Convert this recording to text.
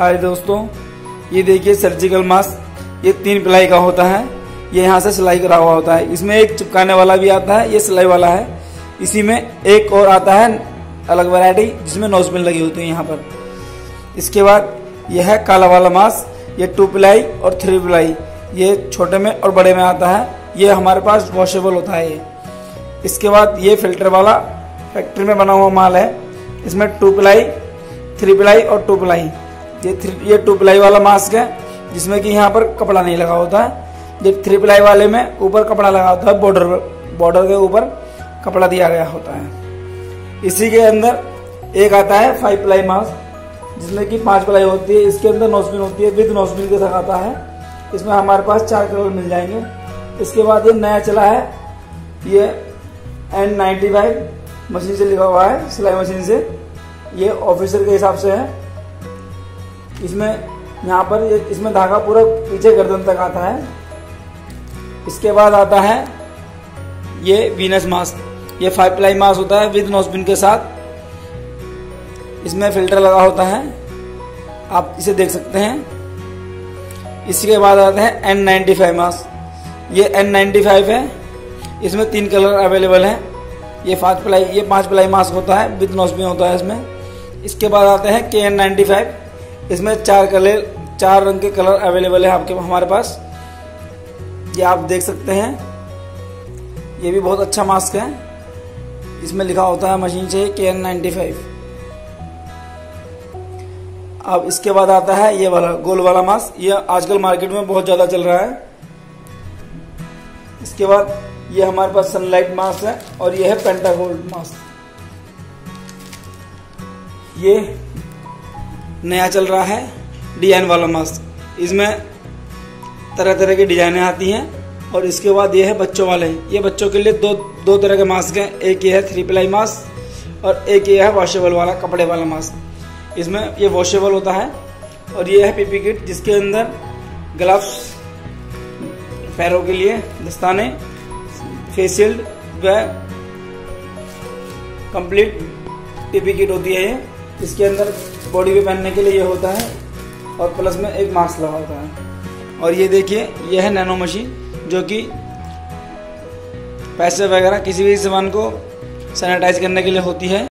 हाय दोस्तों, ये देखिए सर्जिकल मास्क। ये 3 प्लाई का होता है। ये यहाँ से सिलाई करा हुआ होता है। इसमें एक चिपकाने वाला भी आता है, ये सिलाई वाला है। इसी में एक और आता है अलग वैरायटी जिसमें नोजपिन लगी होती है यहाँ पर। इसके बाद यह है काला वाला मास्क। ये 2 प्लाई और 3 प्लाई, ये छोटे में और बड़े में आता है। ये हमारे पास वॉशेबल होता है ये। इसके बाद ये फिल्टर वाला फैक्ट्री में बना हुआ माल है। इसमें 2 प्लाई, 3 प्लाई और 2 प्लाई। ये 2 प्लाई वाला मास्क है जिसमें कि यहाँ पर कपड़ा नहीं लगा होता है। ये 3 प्लाई वाले में ऊपर कपड़ा लगा होता है, बॉर्डर के ऊपर कपड़ा दिया गया होता है। इसी के अंदर एक आता है 5 प्लाई मास्क जिसमें कि 5 प्लाई होती है। इसके अंदर नोजपिन होती है, विद नोजपिन के साथ आता है। इसमें हमारे पास 4 कलर मिल जाएंगे। इसके बाद ये नया चला है, ये N95 मशीन से लिखा हुआ है, सिलाई मशीन से। ये ऑफिसर के हिसाब से है। इसमें यहाँ पर इसमें धागा पूरा पीछे गर्दन तक आता है। इसके बाद आता है ये वीनस मास्क। ये 5 प्लाई मास्क होता है विद नोजपिन के साथ। इसमें फिल्टर लगा होता है, आप इसे देख सकते हैं। इसके बाद आता है N95 मास्क। ये N95 है। इसमें 3 कलर अवेलेबल हैं। ये 5 प्लाई मास्क होता है, विद नोजपिन होता है इसमें। इसके बाद आते हैं KN95। इसमें 4 रंग के कलर अवेलेबल है आपके हमारे पास। ये आप देख सकते हैं। ये भी बहुत अच्छा मास्क है। इसमें लिखा होता है मशीन से KN95। अब इसके बाद आता है ये वाला गोल वाला मास्क। ये आजकल मार्केट में बहुत ज्यादा चल रहा है। इसके बाद ये हमारे पास सनलाइट मास्क है और ये है पेंटागोल्ड मास्क। ये नया चल रहा है डिजाइन वाला मास्क। इसमें तरह तरह की डिजाइनें आती हैं। और इसके बाद ये है बच्चों वाले। ये बच्चों के लिए दो तरह के मास्क हैं। एक ये है 3 प्लाई मास्क और एक ये है वॉशेबल वाला कपड़े वाला मास्क। इसमें ये वॉशेबल होता है। और ये है पीपी किट जिसके अंदर ग्लव्स, पैरों के लिए दस्ताने, फेस शील्ड व कंप्लीट पीपी किट होती है। ये इसके अंदर बॉडी पे पहनने के लिए ये होता है और प्लस में एक मास्क लगा होता है। और ये देखिए, ये है नैनो मशीन जो कि पैसे वगैरह किसी भी सामान को सैनिटाइज करने के लिए होती है।